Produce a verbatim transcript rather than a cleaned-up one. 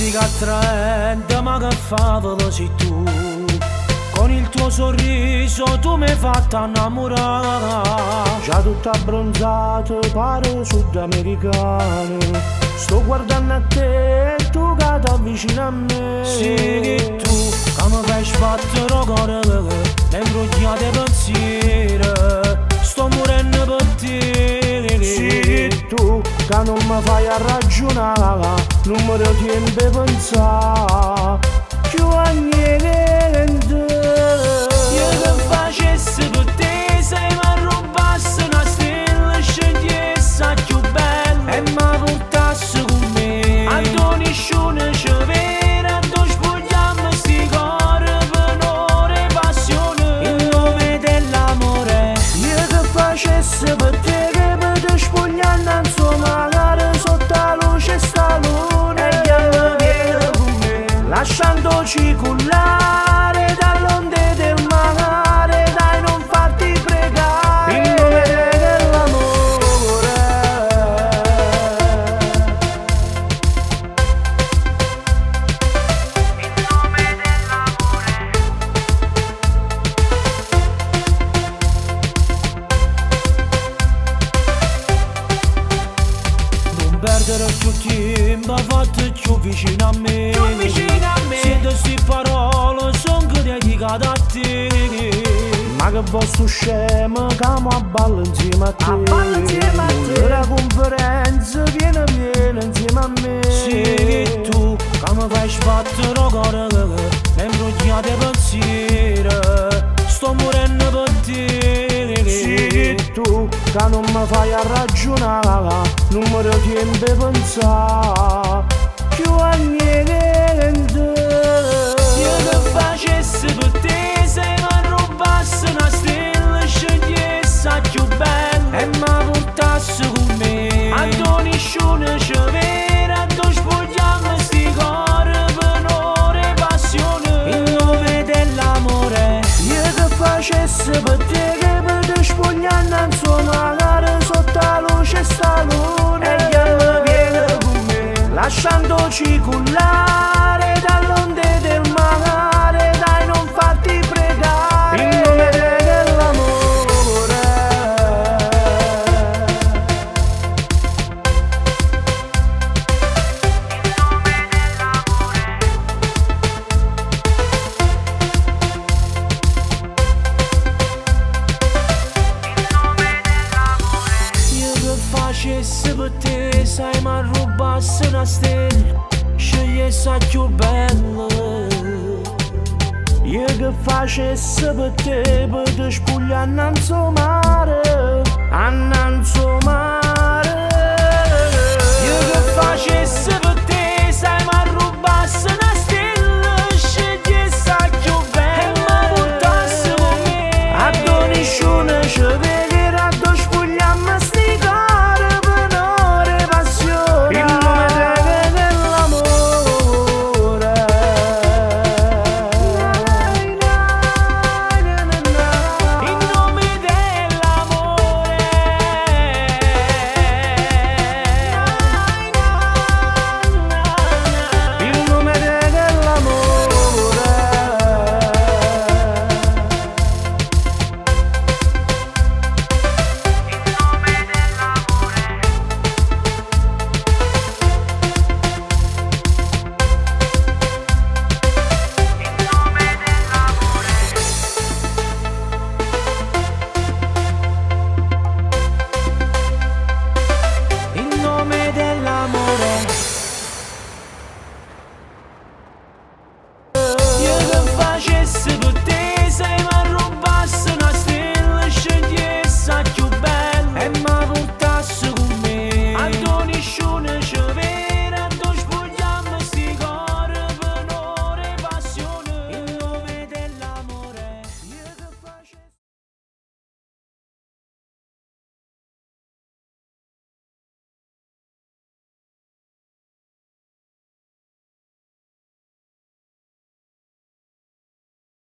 musica attraente ma che fa sei tu. Con il tuo sorriso tu mi hai fatto innamorare. Già tutta abbronzata pare sudamericana. Sto guardando a te e tu che ti avvicini a me. Sì che tu che mi fai sbattere il cuore dentro gli altri pensieri. Sto morendo per te. Sì che tu che non mi fai a ragionare, non mi lo tempo a pensare più a niente. Io che facessi per te se mi rubassi una stella, scegliessi più bella e mi portassi con me. A ogni sciuna ci vera, tu spogliamo sti cuore per onore e passione in nome dell'amore. Io che facessi per te che mi ti spogliando insomma magari sotto la luce sta luna e chiama viene con me, lasciandoci cullare dall'onde del mare. Dai non farti pregare in nome dell'amore. In nome dell'amore. Non perdere più tempo, fatti più vicino a me. Più vicino a me. Sento sti parole, son che dedicate a te. Ma che posso scemo, che mi abballo insieme a te. Abballo insieme a te. La conferenza viene piena insieme a me. Sì che tu, che mi fai sbattere il cuore dentro gli altri pensieri. Sto morendo per te. Sì che tu, che non mi fai a ragionare, non mi lo tempo a pensare più a niente. Io che facessi per te se mi rubassi una stella, scegliessi più bella e mi portassi con me. A ogni sciuna ci vera, tu spogliamo sti cuore per onore e passione in nome dell'amore. Io che facessi per te che mi ti spogliando insomma magari sotto la luce sta luna e chiama viene con me, lasciandoci cullare dall'onde del mare. Dai non farti pregare in nome dell'amore. In nome dell'amore. In nome dell'amore. Io che facessi per te sai ma rubassi una stella, scegliessi più bella. Io che facessi per te per ti spogliare innanzi al mare, innanzi al mare.